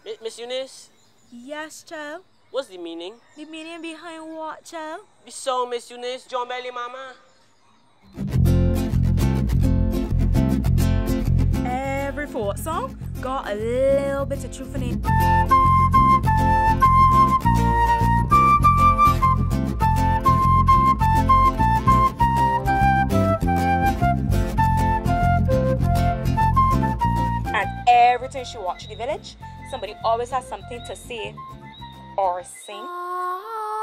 Miss Eunice? Yes, child. What's the meaning? The meaning behind what, child? The song, Miss Eunice. John Belly Mama. Every folk song got a little bit of truth in it. And every time she watched the village, somebody always has something to say or sing.